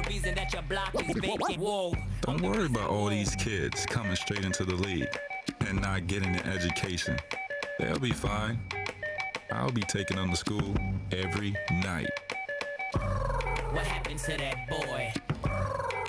reason that your block is vacant. Whoa. Don't worry about all these kids coming straight into the league and not getting an education. They'll be fine. I'll be taking them to school every night. What happened to that boy?